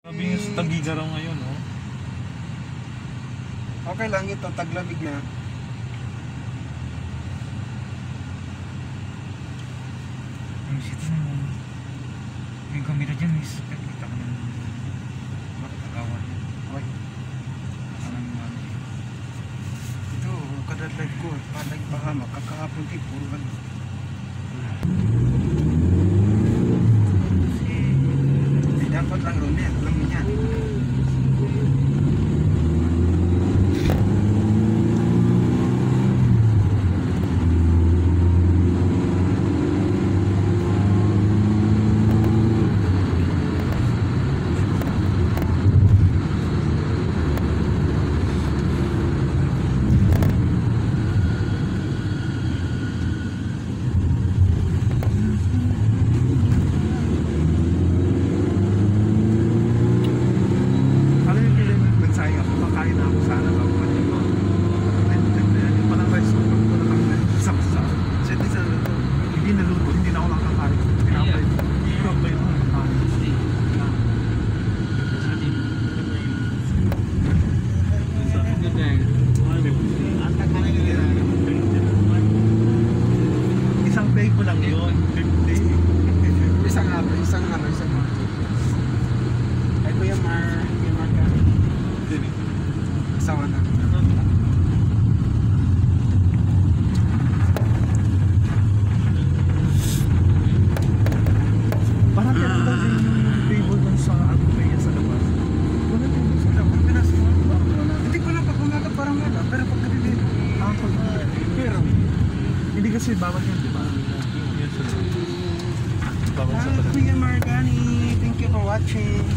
Sabi nga sa Tagigaraw ngayon, oh. Okay lang ito, taglamig na. Ang sito naman. Yung kamera dyan, miss. Kita ko ng makatagawan. Okay. Anong ano. Ito, kada live ko, baka makakahapon din, puro ano. Dapat lang ron yan, alam mo yan. Isang day ko lang yun. Isang ay Kuya Mar ka. Asawa na. Parang yan daw yung table dun sa Agupaya sa labas. Wala din sa labas. Hindi ko lang pag umaga parang wala, pero pag gabi Pero hindi kasi bawal yan, di ba? Yan sa bawal sa Kuya Margani, thank you for watching.